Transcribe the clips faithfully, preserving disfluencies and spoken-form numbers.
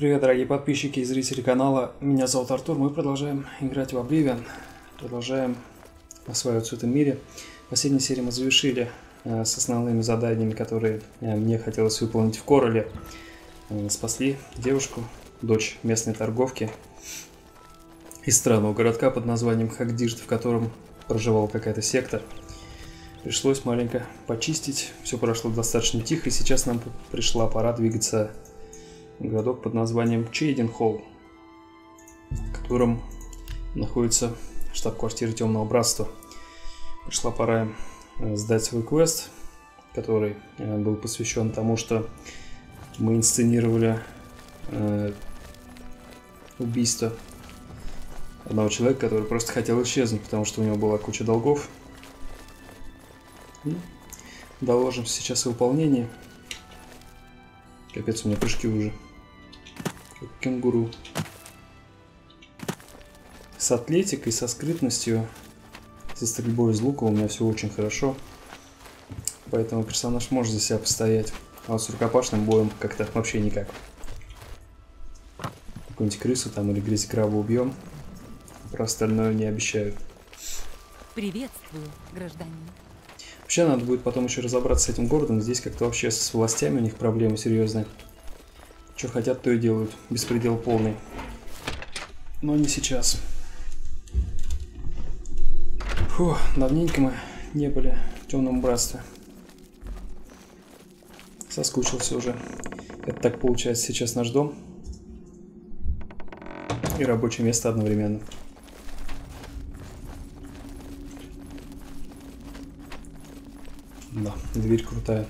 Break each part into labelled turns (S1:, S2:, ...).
S1: Привет, дорогие подписчики и зрители канала. Меня зовут Артур. Мы продолжаем играть в Oblivion. Продолжаем осваиваться в этом мире. В последней серии мы завершили э, с основными заданиями, которые э, мне хотелось выполнить в Корале. Э, спасли девушку, дочь местной торговки из странного городка под названием Хагдижд, в котором проживала какая-то секта. Пришлось маленько почистить. Все прошло достаточно тихо, и сейчас нам пришла пора двигаться в городок под названием Чейденхолл, в котором находится штаб-квартира Темного Братства. Пришла пора сдать свой квест, который был посвящен тому, что мы инсценировали э, убийство одного человека, который просто хотел исчезнуть, потому что у него была куча долгов. И доложим сейчас о выполнении. Капец, у меня прыжки уже. Как кенгуру. С атлетикой, со скрытностью, со стрельбой из лука у меня все очень хорошо. Поэтому персонаж может за себя постоять. А вот с рукопашным боем как-то вообще никак. Какую-нибудь крысу там или грязекраба убьем. Про остальное не обещаю.
S2: Приветствую, гражданин.
S1: Вообще надо будет потом еще разобраться с этим городом. Здесь как-то вообще с властями у них проблемы серьезные. Что хотят, то и делают. Беспредел полный. Но не сейчас. Фу, давненько мы не были в Темном Братстве. Соскучился уже. Это так получается сейчас наш дом. И рабочее место одновременно. Да, дверь крутая.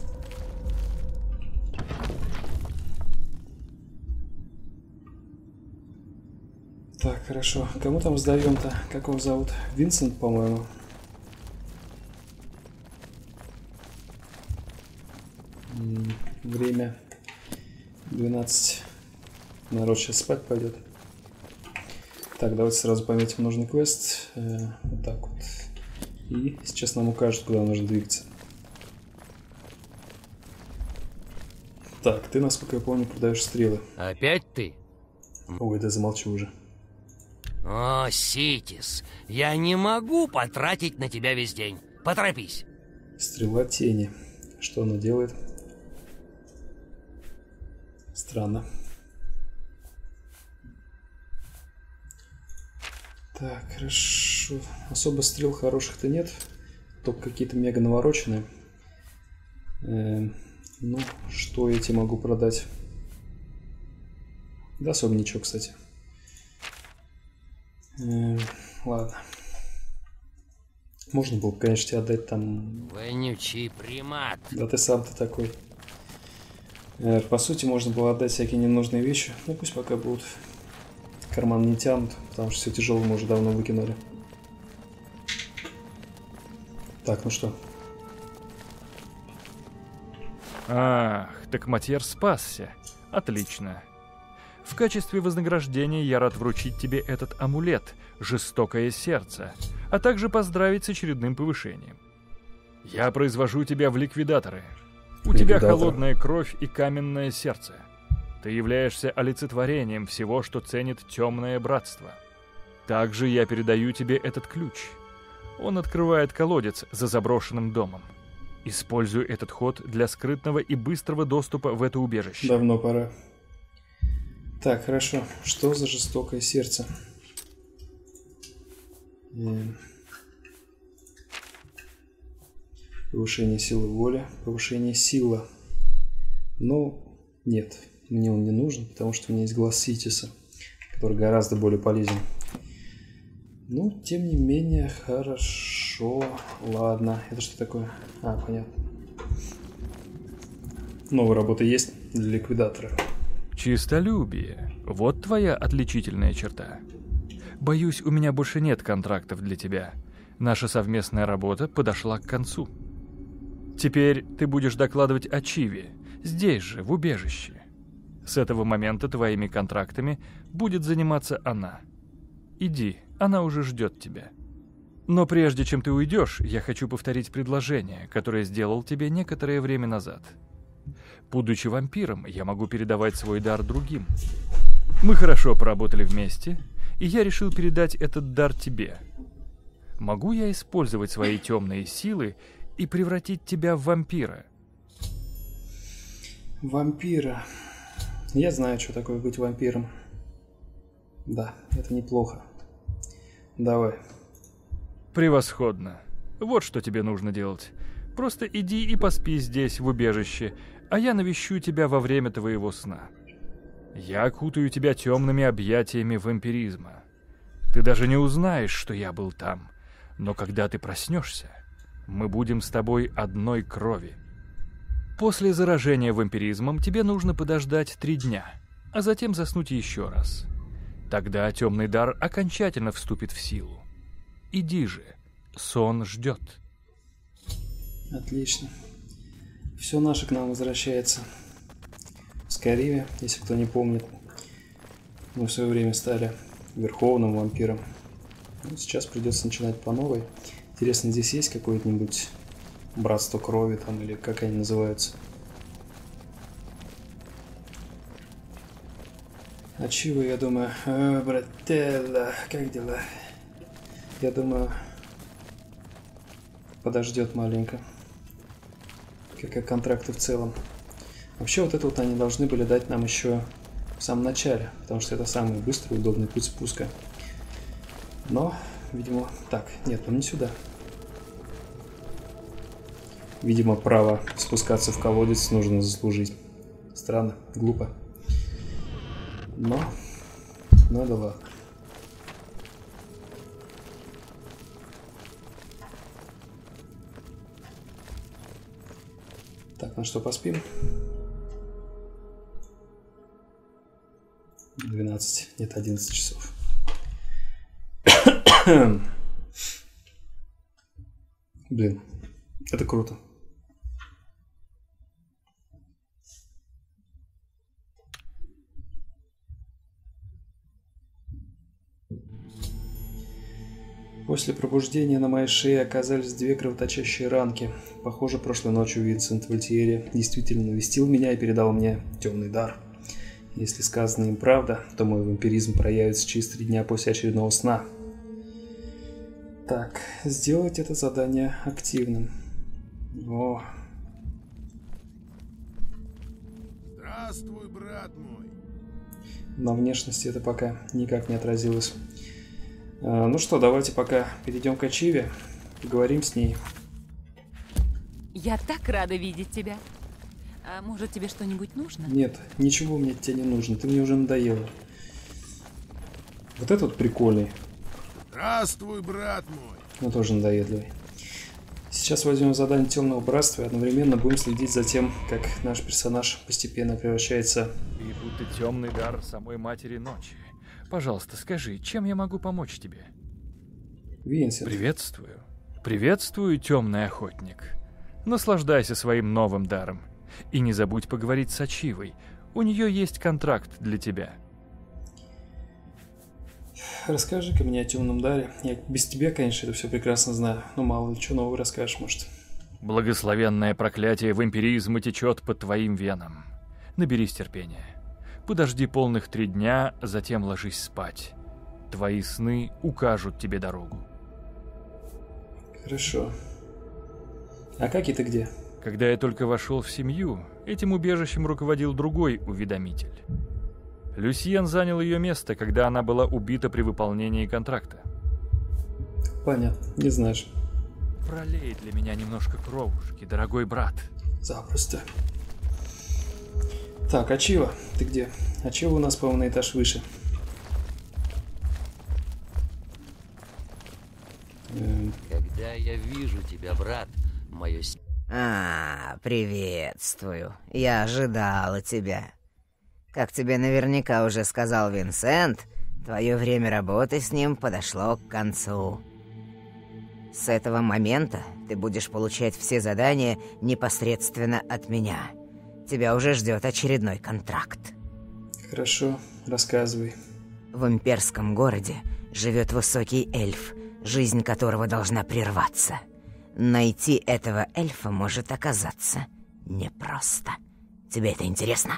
S1: Так, хорошо. Кому там сдаем-то? Как его зовут? Винсент, по-моему. Время двенадцать. Народ сейчас спать пойдет. Так, давайте сразу пометим нужный квест. Э, вот так вот. И сейчас нам укажут, куда нужно двигаться. Так, ты, насколько я помню, продаешь стрелы.
S3: Опять ты?
S1: Ой, да замолчу уже.
S3: О, Ситис, я не могу потратить на тебя весь день. Поторопись.
S1: Стрела тени. Что она делает? Странно. Так, хорошо. Особо стрел хороших-то нет. Только какие-то мега навороченные. Э, ну, что я тебе могу продать? Да особо ничего, кстати. Э, ладно. Можно было бы, конечно, тебе отдать там...
S3: Вонючий примат.
S1: Да ты сам-то такой. Э, по сути, можно было отдать всякие ненужные вещи. Ну, пусть пока будут. Карман не тянут, потому что все тяжелое мы уже давно выкинули. Так, ну что?
S4: Ах, так Матьер спасся. Отлично. В качестве вознаграждения я рад вручить тебе этот амулет «Жестокое сердце», а также поздравить с очередным повышением. Я произвожу тебя в ликвидаторы. У тебя холодная кровь и каменное сердце. Ты являешься олицетворением всего, что ценит Темное Братство. Также я передаю тебе этот ключ. Он открывает колодец за заброшенным домом. Используй этот ход для скрытного и быстрого доступа в это убежище.
S1: Давно пора. Так, хорошо. Что за жестокое сердце? Повышение силы воли. Повышение силы. Ну, нет. Мне он не нужен, потому что у меня есть глаз Ситиса, который гораздо более полезен. Ну, тем не менее, хорошо. Ладно. Это что такое? А, понятно. Новая работа есть для ликвидатора.
S4: Чистолюбие. Вот твоя отличительная черта. Боюсь, у меня больше нет контрактов для тебя. Наша совместная работа подошла к концу. Теперь ты будешь докладывать о Чиве, здесь же, в убежище. С этого момента твоими контрактами будет заниматься она. Иди, она уже ждет тебя. Но прежде чем ты уйдешь, я хочу повторить предложение, которое сделал тебе некоторое время назад. Будучи вампиром, я могу передавать свой дар другим. Мы хорошо поработали вместе, и я решил передать этот дар тебе. Могу я использовать свои темные силы и превратить тебя в вампира?
S1: Вампира. Я знаю, что такое быть вампиром. Да, это неплохо. Давай.
S4: Превосходно. Вот что тебе нужно делать. Просто иди и поспи здесь, в убежище, а я навещу тебя во время твоего сна. Я окутаю тебя темными объятиями вампиризма. Ты даже не узнаешь, что я был там, но когда ты проснешься, мы будем с тобой одной крови. После заражения вампиризмом тебе нужно подождать три дня, а затем заснуть еще раз. Тогда темный дар окончательно вступит в силу. Иди же, сон ждет.
S1: Отлично. Все наше к нам возвращается. В Скайриме, если кто не помнит, мы в свое время стали верховным вампиром. Ну, сейчас придется начинать по новой. Интересно, здесь есть какое-нибудь братство крови там, или как они называются? А чего, я думаю... О, брателла, как дела? Я думаю, подождет маленько. Как и контракты в целом. Вообще, вот это вот они должны были дать нам еще в самом начале, потому что это самый быстрый, удобный путь спуска. Но, видимо... Так, нет, нам не сюда. Видимо, право спускаться в колодец нужно заслужить. Странно, глупо. Но, ну да ладно. Так, ну что, поспим? двенадцать, нет, одиннадцать часов. Блин, это круто. После пробуждения на моей шее оказались две кровоточащие ранки. Похоже, прошлой ночью Винсент Вальтиери действительно навестил меня и передал мне темный дар. Если сказано им правда, то мой вампиризм проявится через три дня после очередного сна. Так, сделать это задание активным. О.
S5: Здравствуй, брат мой.
S1: На внешности это пока никак не отразилось. А, ну что, давайте пока перейдем к Ачиве, поговорим с ней.
S2: Я так рада видеть тебя. А может, тебе что-нибудь нужно?
S1: Нет, ничего мне от тебя не нужно, ты мне уже надоела. Вот этот вот прикольный.
S5: Здравствуй, брат мой.
S1: Но тоже надоедливый. Сейчас возьмем задание Темного Братства и одновременно будем следить за тем, как наш персонаж постепенно превращается...
S4: И будто темный дар самой Матери Ночи. Пожалуйста, скажи, чем я могу помочь тебе?
S1: Винсент.
S4: Приветствую. Приветствую, темный охотник. Наслаждайся своим новым даром. И не забудь поговорить с Ачивой. У нее есть контракт для тебя.
S1: Расскажи-ка мне о темном даре. Я без тебя, конечно, это все прекрасно знаю. Но мало ли, что нового расскажешь, может.
S4: Благословенное проклятие вампиризма течет по твоим венам. Наберись терпения. Подожди полных три дня, затем ложись спать. Твои сны укажут тебе дорогу.
S1: Хорошо. А как и ты где?
S4: Когда я только вошел в семью, этим убежищем руководил другой уведомитель. Люсьен занял ее место, когда она была убита при выполнении контракта.
S1: Понятно, не знаешь.
S4: Пролей для меня немножко кровушки, дорогой брат.
S1: Запросто. Так, Ачива, ты где? Ачива у нас, по-моему, на этаж выше. Эм...
S3: Когда я вижу тебя, брат, мое...
S6: А, приветствую. Я ожидала тебя. Как тебе наверняка уже сказал Винсент, твое время работы с ним подошло к концу. С этого момента ты будешь получать все задания непосредственно от меня. Тебя уже ждет очередной контракт.
S1: Хорошо, рассказывай.
S6: В имперском городе живет высокий эльф, жизнь которого должна прерваться. Найти этого эльфа может оказаться непросто. Тебе это интересно?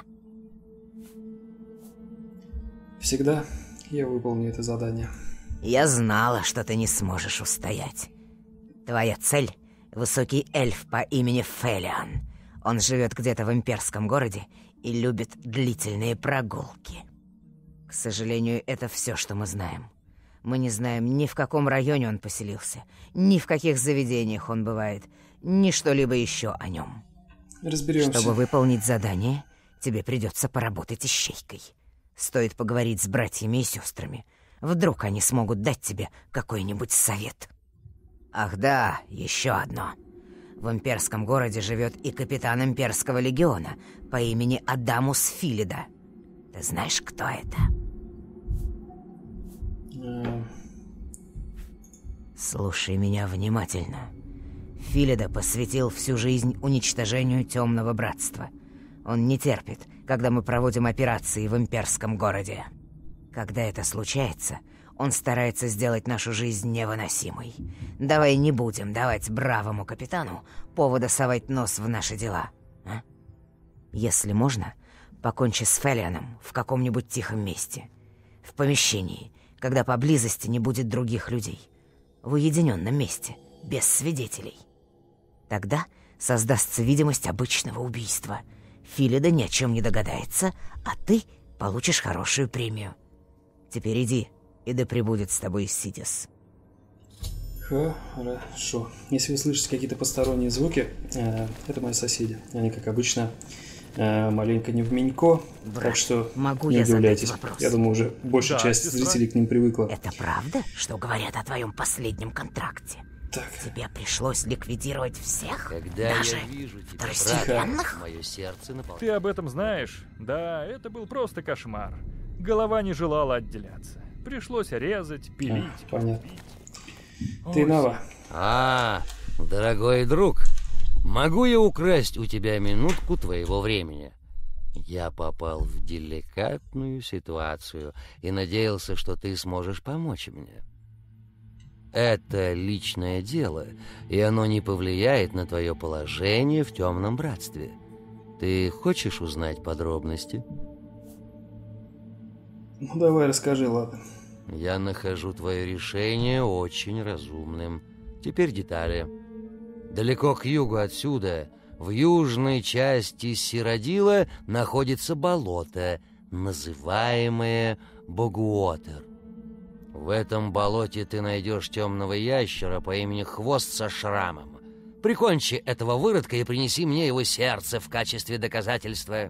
S1: Всегда я выполню это задание.
S6: Я знала, что ты не сможешь устоять. Твоя цель — высокий эльф по имени Фелиан. Он живет где-то в имперском городе и любит длительные прогулки. К сожалению, это все, что мы знаем. Мы не знаем ни в каком районе он поселился, ни в каких заведениях он бывает, ни что-либо еще о нем.
S1: Разберемся.
S6: Чтобы выполнить задание, тебе придется поработать ищейкой. Стоит поговорить с братьями и сестрами. Вдруг они смогут дать тебе какой-нибудь совет. Ах да, еще одно. В имперском городе живет и капитан имперского легиона по имени Адамус Филида. Ты знаешь, кто это?
S1: А...
S6: Слушай меня внимательно. Филида посвятил всю жизнь уничтожению Темного Братства. Он не терпит, когда мы проводим операции в имперском городе. Когда это случается, он старается сделать нашу жизнь невыносимой. Давай не будем давать бравому капитану повода совать нос в наши дела, а? Если можно, покончи с Фелианом в каком-нибудь тихом месте. В помещении, когда поблизости не будет других людей. В уединенном месте, без свидетелей. Тогда создастся видимость обычного убийства. Филида ни о чем не догадается, а ты получишь хорошую премию. Теперь иди, и да пребудет с тобой Ситис.
S1: Хорошо. Если вы слышите какие-то посторонние звуки, э, это мои соседи. Они, как обычно, э, маленько не в менько,
S6: Брат,
S1: так что
S6: могу
S1: не
S6: я
S1: удивляйтесь.
S6: задать вопрос?
S1: Я думаю, уже большая
S4: Да,
S1: часть
S4: сестра.
S1: зрителей к ним привыкла.
S6: Это правда, что говорят о твоем последнем контракте?
S1: Так,
S6: Тебе пришлось ликвидировать всех?
S3: Когда
S6: Даже
S3: я вижу тебя,
S6: второстепенных?
S3: брат, мое сердце
S4: Ты
S3: наполняется.
S4: об этом знаешь? Да, это был просто кошмар. Голова не желала отделяться. Пришлось резать,
S1: а,
S4: пилить.
S1: понятно. Ты Нава.
S3: А, дорогой друг, могу я украсть у тебя минутку твоего времени? Я попал в деликатную ситуацию и надеялся, что ты сможешь помочь мне. Это личное дело, и оно не повлияет на твое положение в Темном Братстве. Ты хочешь узнать подробности?
S1: Ну давай расскажи, ладно.
S3: Я нахожу твое решение очень разумным. Теперь детали. Далеко к югу отсюда, в южной части Сиродила, находится болото, называемое Богуотер. В этом болоте ты найдешь темного ящера по имени Хвост со шрамом. Прикончи этого выродка и принеси мне его сердце в качестве доказательства.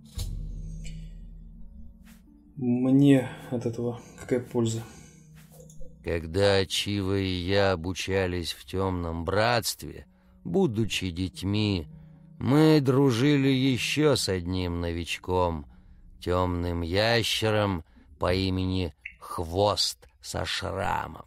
S1: Мне от этого какая польза?
S3: Когда Чива и я обучались в Темном Братстве, будучи детьми, мы дружили еще с одним новичком, темным ящером по имени Хвост со шрамом.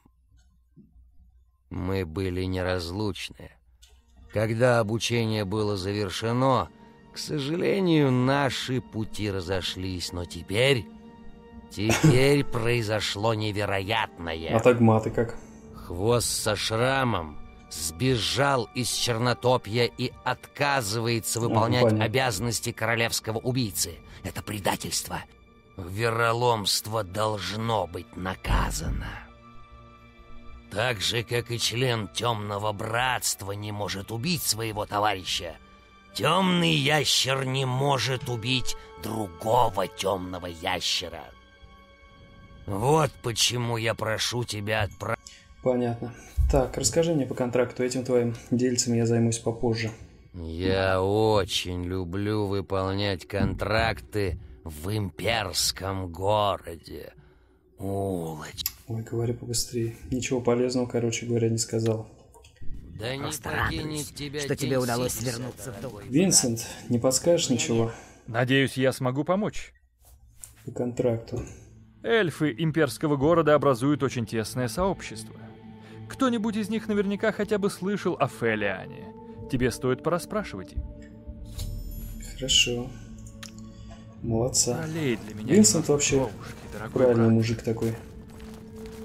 S3: Мы были неразлучны. Когда обучение было завершено, к сожалению, наши пути разошлись, но теперь... Теперь произошло невероятное.
S1: А тагматы как?
S3: Хвост со шрамом сбежал из Чернотопья и отказывается выполнять
S1: понятно.
S3: обязанности королевского убийцы. Это предательство. Вероломство должно быть наказано. Так же, как и член Темного Братства не может убить своего товарища, Темный Ящер не может убить другого Темного Ящера. Вот почему я прошу тебя отправить...
S1: Понятно. Так, расскажи мне по контракту. Этим твоим дельцем я займусь попозже.
S3: Я очень люблю выполнять контракты в имперском городе. Улочь.
S1: Ой, говори побыстрее. Ничего полезного, короче говоря, не сказал.
S3: Да не
S6: Просто
S3: покинет
S6: радуюсь,
S3: тебя
S6: что тебе
S3: день
S6: удалось
S3: Ситиса,
S6: вернуться в
S3: дорогой
S6: дом.
S1: Винсент, не подскажешь ничего
S4: Надеюсь, я смогу помочь.
S1: по контракту?
S4: Эльфы имперского города образуют очень тесное сообщество. Кто-нибудь из них наверняка хотя бы слышал о Фелиане. Тебе стоит порасспрашивать их.
S1: Хорошо. Молодца.
S4: Пролей для меня
S1: Винсент
S4: немного
S1: вообще
S4: кровушки, дорогой
S1: правильный
S4: брат.
S1: мужик такой.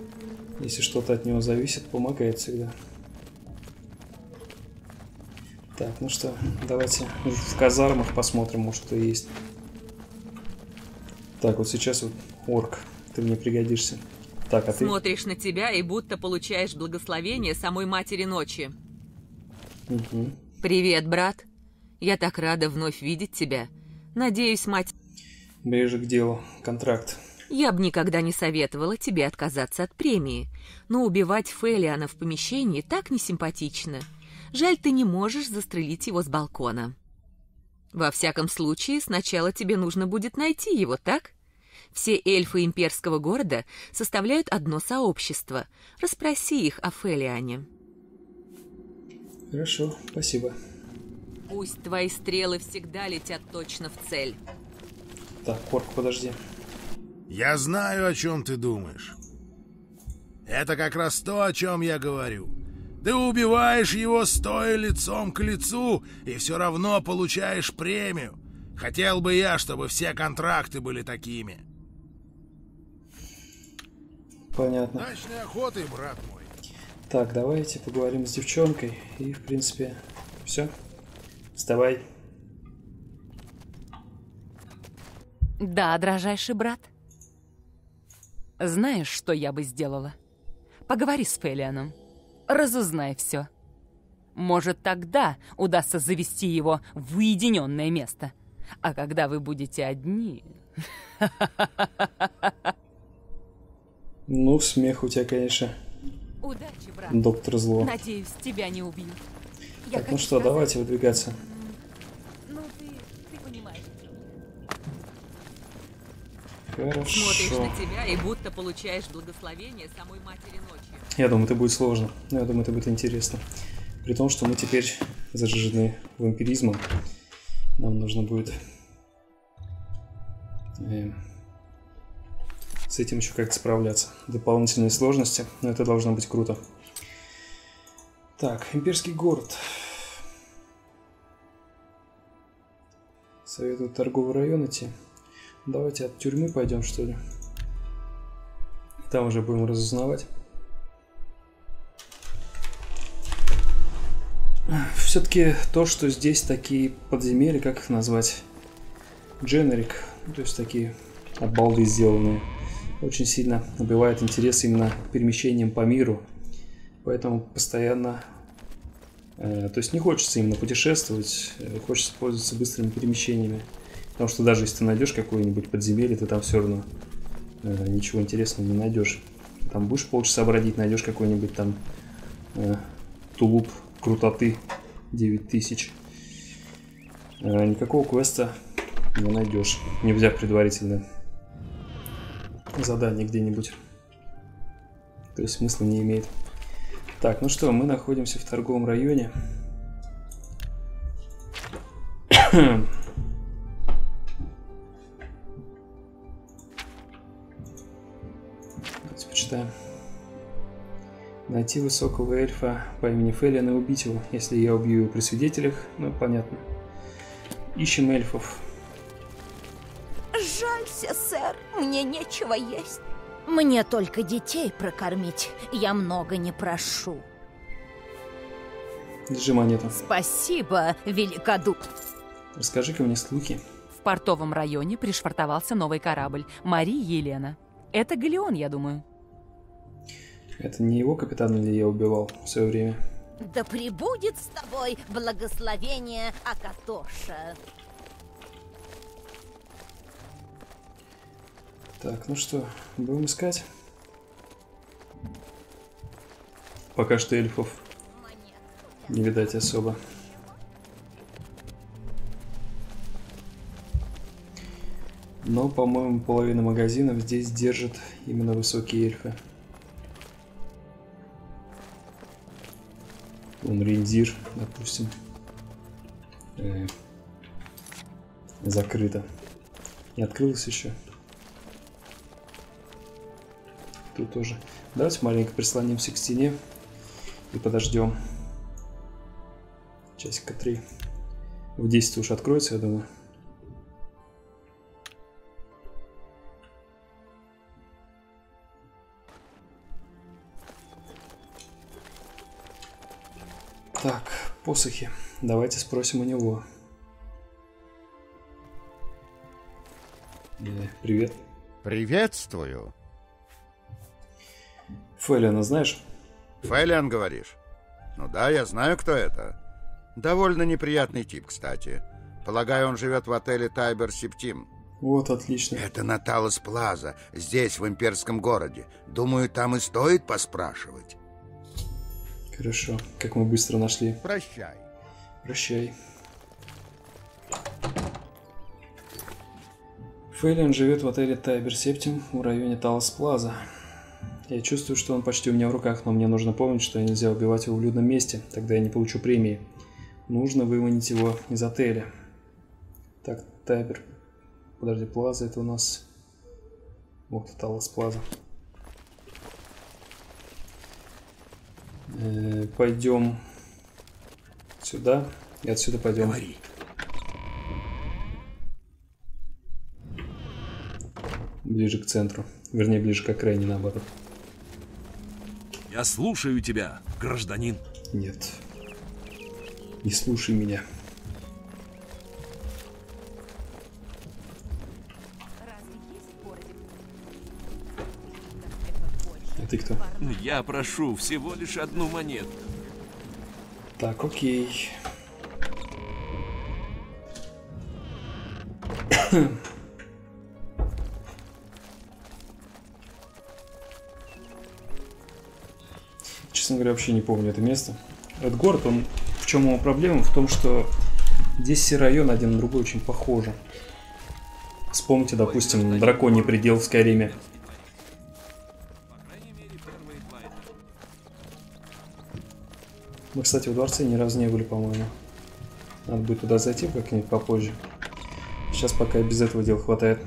S1: Если что-то от него зависит, помогает всегда. Так, ну что, давайте в казармах посмотрим, может, что есть. Так, вот сейчас вот орк, ты мне пригодишься. Так, а ты?
S2: Смотришь на тебя и будто получаешь благословение самой Матери Ночи.
S1: Угу.
S2: Привет, брат. Я так рада вновь видеть тебя. Надеюсь, мать...
S1: Ближе к делу. Контракт.
S2: Я бы никогда не советовала тебе отказаться от премии, но убивать Фелиана в помещении так несимпатично. Жаль, ты не можешь застрелить его с балкона. Во всяком случае, сначала тебе нужно будет найти его, так? Все эльфы имперского города составляют одно сообщество. Расспроси их о Фелиане.
S1: Хорошо, спасибо.
S2: Пусть твои стрелы всегда летят точно в цель.
S1: Так, орк, подожди.
S5: Я знаю, о чем ты думаешь. Это как раз то, о чем я говорю. Ты убиваешь его, стоя лицом к лицу, и все равно получаешь премию. Хотел бы я, чтобы все контракты были такими.
S1: Понятно.
S5: Удачной охоты, брат мой.
S1: Так, давайте поговорим с девчонкой. И, в принципе, все. Вставай.
S2: Да, дрожайший брат. Знаешь, что я бы сделала? Поговори с Фелианом. Разузнай все. Может, тогда удастся завести его в уединенное место. А когда вы будете одни...
S1: Ну, смех у тебя, конечно.
S2: Удачи, брат.
S1: Доктор Зло.
S2: Надеюсь, тебя не убьют. Я
S1: Так, ну
S2: хочу
S1: что,
S2: сказать-
S1: давайте выдвигаться.
S2: Ну, ты, ты понимаешь.
S1: Хорошо.
S2: Смотришь на тебя и будто получаешь благословение самой Матери Ночи.
S1: Я думаю, это будет сложно. Но я думаю, это будет интересно. При том, что мы теперь заражены вампиризмом. Нам нужно будет э, с этим еще как-то справляться. Дополнительные сложности, но это должно быть круто. Так, имперский город. Советую торговый район идти. Давайте от тюрьмы пойдем, что ли. Там уже будем разузнавать. Все-таки то, что здесь такие подземелья, как их назвать? Дженерик, то есть такие от балды сделанные, очень сильно убивает интерес именно перемещением по миру. Поэтому постоянно, э, то есть не хочется именно путешествовать, э, хочется пользоваться быстрыми перемещениями. Потому что даже если ты найдешь какое-нибудь подземелье, ты там все равно э, ничего интересного не найдешь. Там будешь полчаса бродить, найдешь какой-нибудь там э, тулуп крутоты девять тысяч. Э, никакого квеста не найдешь, не взяв предварительно задание где-нибудь. То есть смысла не имеет. Так, ну что, мы находимся в торговом районе. Давайте почитаем. Найти высокого эльфа по имени Фелиан и убить его. Если я убью его при свидетелях, ну понятно. Ищем эльфов.
S7: Жалься, сэр, мне нечего есть. Мне только детей прокормить, я много не прошу.
S1: Держи монету.
S7: Спасибо, великодух.
S1: Расскажи-ка мне слухи.
S2: В портовом районе пришвартовался новый корабль Мария Елена. Это галеон, я думаю.
S1: Это не его капитана ли я убивал в свое время?
S7: Да пребудет с тобой благословение Акатоша.
S1: Так, ну что, будем искать? Пока что эльфов не видать особо. Но, по-моему, половина магазинов здесь держит именно высокие эльфы. Вон Рейндир, допустим. Э, закрыто. Не открылось еще. Тут тоже. Давайте маленько прислонимся к стене и подождем. Часика три. В десять уж откроется, я думаю. Так, посохи. давайте спросим у него. Э, привет.
S8: Приветствую.
S1: Фелиана знаешь?
S8: Фелиан, говоришь? Ну да, я знаю, кто это. Довольно неприятный тип, кстати. Полагаю, он живет в отеле Тайбер Септим.
S1: Вот, отлично.
S8: Это на Талос Плаза, здесь, в имперском городе. Думаю, там и стоит поспрашивать.
S1: Хорошо, как мы быстро нашли.
S8: Прощай.
S1: Прощай. Фелиан живет в отеле Тайбер Септим в районе Талос Плаза. Я чувствую, что он почти у меня в руках, но мне нужно помнить, что нельзя убивать его в людном месте, тогда я не получу премии. Нужно выманить его из отеля. Так, Тайбер... Подожди, Плаза, это у нас... Вот, Талос Плаза. Э, пойдем сюда и отсюда пойдем.
S5: Говори.
S1: Ближе к центру. Вернее, ближе к окраине, наоборот.
S9: Я слушаю тебя, гражданин.
S1: Нет. Не слушай меня. А ты кто?
S9: Я прошу всего лишь одну монету.
S1: Так, окей. Честно говоря, вообще не помню это место. Этот город, он... В чем его проблема? В том, что здесь все районы один на другой очень похожи. Вспомните, допустим, Драконий предел в Скайриме. Мы, кстати, в дворце ни разу не были, по-моему. Надо будет туда зайти как-нибудь попозже. Сейчас пока и без этого дела хватает.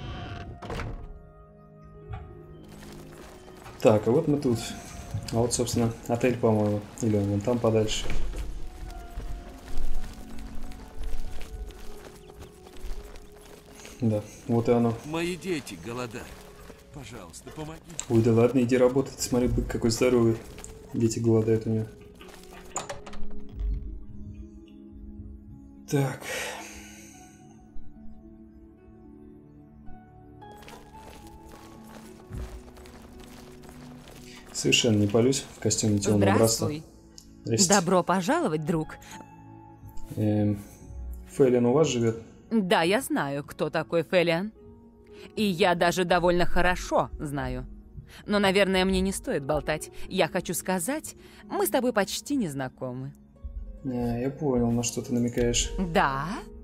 S1: Так, а вот мы тут. А вот, собственно, отель, по-моему. Или он вон там подальше. Да, вот и оно.
S9: Мои дети голодают. Пожалуйста, помоги.
S1: Ой, да ладно, иди работать. Смотри, бык какой здоровый. Дети голодают у него. Так. Совершенно не палюсь в костюме темного образца.
S2: Здравствуй. Добро пожаловать, друг.
S1: Эм, Фелиан у вас живет?
S2: Да, я знаю, кто такой Фелиан. И я даже довольно хорошо знаю. Но, наверное, мне не стоит болтать. Я хочу сказать, мы с тобой почти не знакомы.
S1: А, я понял, на что ты намекаешь.
S2: Да?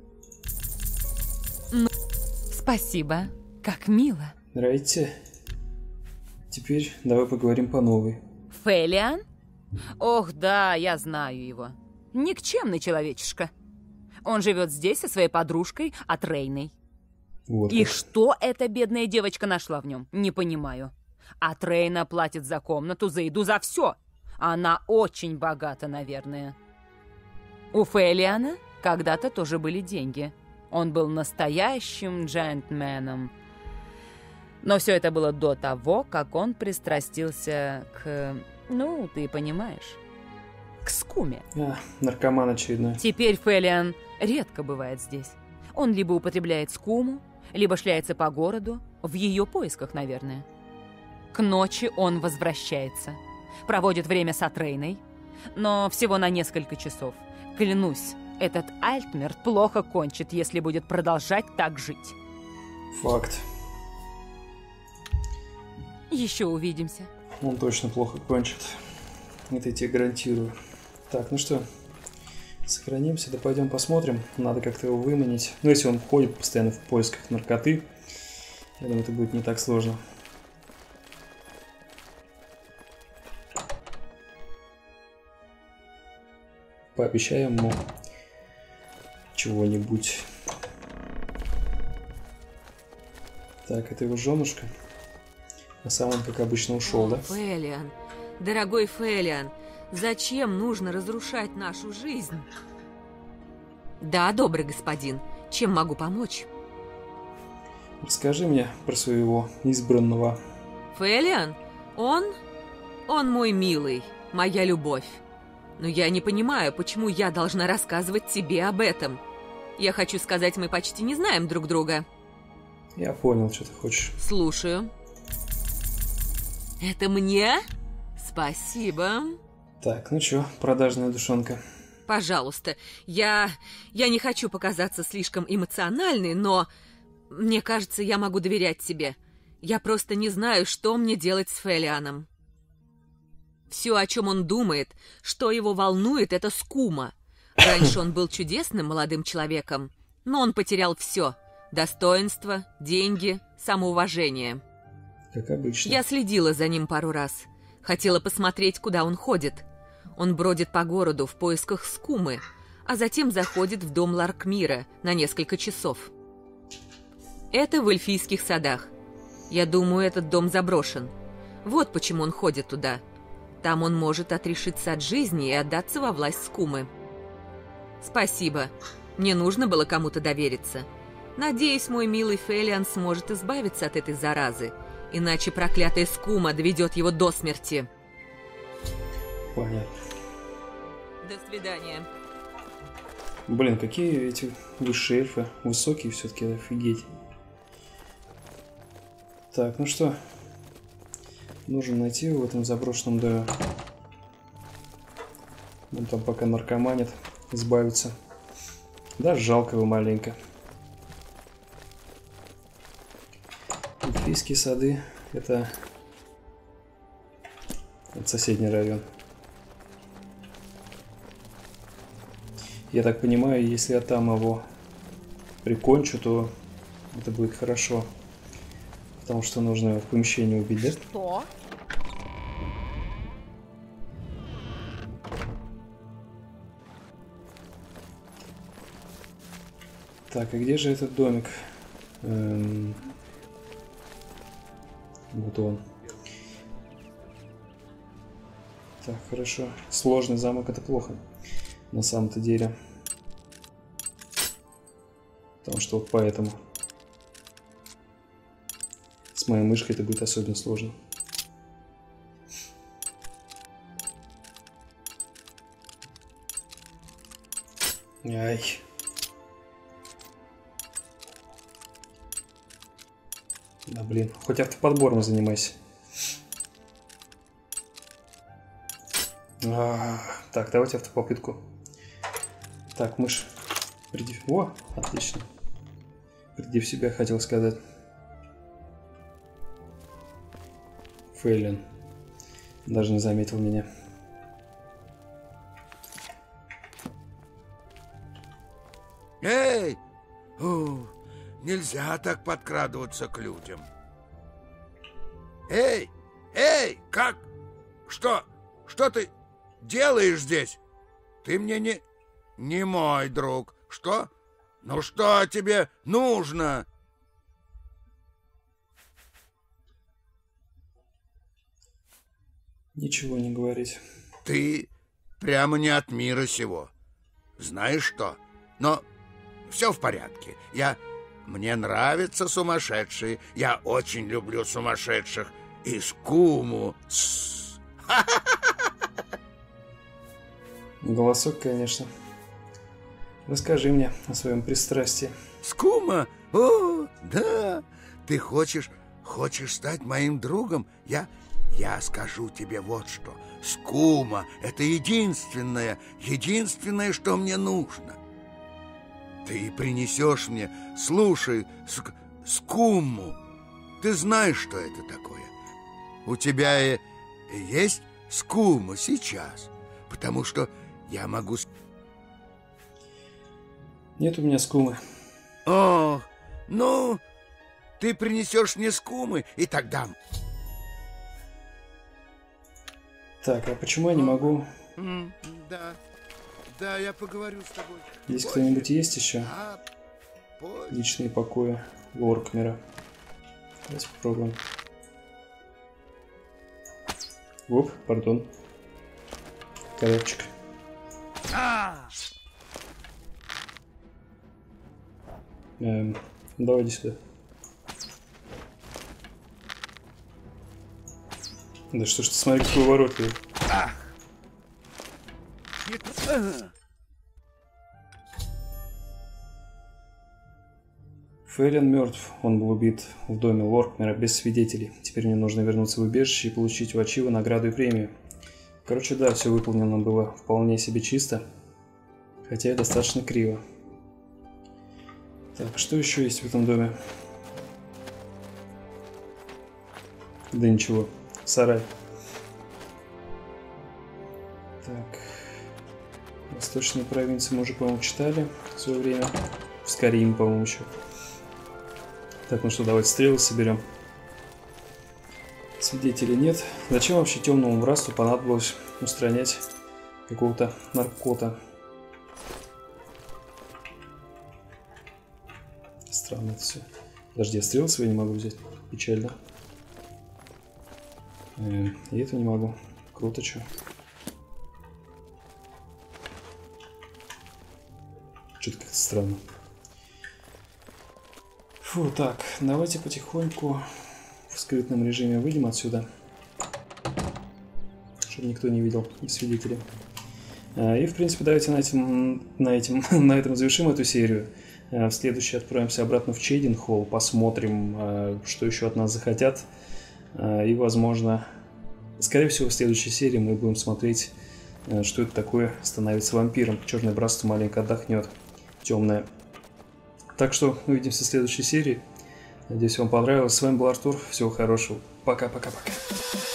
S2: Ну, спасибо. Как мило.
S1: Нравится? Теперь давай поговорим по новой.
S2: Фелиан? Ох, да, я знаю его. Никчемный человечишка. Он живет здесь со своей подружкой Атрейной.
S1: Вот
S2: И
S1: как.
S2: что эта бедная девочка нашла в нем? Не понимаю. Атрейна платит за комнату, за еду, за все. Она очень богата, наверное. У Фелиана когда-то тоже были деньги. Он был настоящим джентльменом. Но все это было до того, как он пристрастился к... Ну, ты понимаешь. К скуме.
S1: А, наркоман очередной.
S2: Теперь Фелиан редко бывает здесь. Он либо употребляет скуму, либо шляется по городу, в ее поисках, наверное. К ночи он возвращается. Проводит время с Атрейной, но всего на несколько часов. Клянусь, этот Альтмер плохо кончит, если будет продолжать так жить.
S1: Факт.
S2: Еще увидимся.
S1: Он точно плохо кончит. Это я тебе гарантирую. Так, ну что, сохранимся, да пойдем посмотрим. Надо как-то его выманить. Ну, если он ходит постоянно в поисках наркоты, я думаю, это будет не так сложно. Пообещаем ему чего-нибудь. Так, это его женушка. А сам он, как обычно, ушел, да?
S2: Фелиан, дорогой Фелиан, зачем нужно разрушать нашу жизнь? Да, добрый господин, чем могу помочь?
S1: Расскажи мне про своего избранного.
S2: Фелиан? Он? Он мой милый, моя любовь. Но я не понимаю, почему я должна рассказывать тебе об этом. Я хочу сказать, мы почти не знаем друг друга.
S1: Я понял, что ты хочешь.
S2: Слушаю. Это мне? Спасибо.
S1: Так, ну чё, продажная душонка.
S2: Пожалуйста, я... я не хочу показаться слишком эмоциональной, но... Мне кажется, я могу доверять тебе. Я просто не знаю, что мне делать с Фелианом. Все, о чем он думает, что его волнует, это скума. Раньше он был чудесным молодым человеком, но он потерял все. Достоинство, деньги, самоуважение.
S1: Как обычно.
S2: Я следила за ним пару раз. Хотела посмотреть, куда он ходит. Он бродит по городу в поисках скумы, а затем заходит в дом Ларкмира на несколько часов. Это в эльфийских садах. Я думаю, этот дом заброшен. Вот почему он ходит туда. Там он может отрешиться от жизни и отдаться во власть скумы. Спасибо. Мне нужно было кому-то довериться. Надеюсь, мой милый Фелиан сможет избавиться от этой заразы, иначе проклятая скума доведет его до смерти.
S1: Понятно.
S2: До свидания.
S1: Блин, какие эти высшие эльфы. Высокие все-таки, офигеть. Так, ну что? Нужно найти его в этом заброшенном доме. Он там пока наркоманит. Избавиться. Да, жалко его маленько. Эльфийские сады. Это... это соседний район. Я так понимаю, если я там его прикончу, то это будет хорошо. Потому что нужно его в помещении убить, да?
S7: Что?
S1: Так, а где же этот домик? Эм... Вот он. Так, хорошо. Сложный замок — это плохо. На самом-то деле. Потому что вот поэтому. С моей мышкой это будет особенно сложно. Ай. Да блин, хоть автоподбором занимайся. А, так, давайте автопопытку. Так, мышь. Приди... О, отлично. Приди в себя, хотел сказать. Фейлин. Даже не заметил меня.
S5: Эй! О, нельзя так подкрадываться к людям. Эй! Эй! Как? Что? Что ты делаешь здесь? Ты мне не... не мой друг. Что? Ну что тебе нужно?
S1: Ничего не говорить.
S5: Ты прямо не от мира сего. Знаешь что? Но все в порядке. Я... Мне нравятся сумасшедшие. Я очень люблю сумасшедших. И скуму.
S1: Голосок, конечно. Расскажи мне о своем пристрастии.
S5: Скума? О, да. Ты хочешь... хочешь стать моим другом? Я... Я скажу тебе вот что. Скума — это единственное, единственное, что мне нужно. Ты принесешь мне, слушай, ск скуму. Ты знаешь, что это такое? У тебя и есть скума сейчас, потому что я могу...
S1: Нет у меня скумы.
S5: Ох, ну, ты принесешь мне скумы, и тогда...
S1: Так, а почему я не могу?
S5: Mm, да, да, я поговорю с тобой.
S1: Здесь кто-нибудь есть еще?
S5: А,
S1: личные покои Лоркмира. Давайте попробуем. Оп, пардон. Коробчик.
S5: А!
S1: Эм, давай иди сюда. Да что ж ты, смотри, какой ворот. Фэлиан мертв. Он был убит в доме Лоркмера без свидетелей. Теперь мне нужно вернуться в убежище и получить у Ачивы награду и премию. Короче, да, все выполнено было вполне себе чисто. Хотя и достаточно криво. Так, что еще есть в этом доме? Да ничего. Сарай. Так. Восточные провинции мы уже, по-моему, читали в свое время. В Скарим, по-моему, еще. Так, ну что, давайте стрелы соберем. Свидетелей нет. Зачем вообще темному братству понадобилось устранять какого-то наркота? Странно это все. Подожди, я стрелы свои не могу взять. Печально. Э, и это не могу. Круто, что. Что-то как-то странно. Фу, так, давайте потихоньку в скрытном режиме выйдем отсюда, чтобы никто не видел, и свидетели. И, в принципе, давайте на этом, на этом, на этом завершим эту серию. В следующий отправимся обратно в Чейденхолл, посмотрим, что еще от нас захотят. И, возможно, скорее всего, в следующей серии мы будем смотреть, что это такое становится вампиром. Черное братство маленько отдохнет, темное. Так что увидимся в следующей серии. Надеюсь, вам понравилось. С вами был Артур. Всего хорошего. Пока-пока-пока.